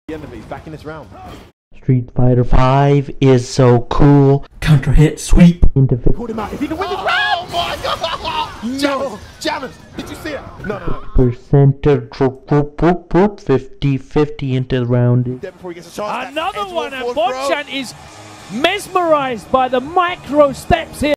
The end of it, he's back in this round. Street Fighter 5 is so cool. Counter hit, sweep into 50. Called him out. If he can win this round! Oh my god! No! Jammers! Did you see it? No. Percenter 50-50 into the round. Before he gets a chance. Another one, and Bonchan is mesmerized by the micro steps here.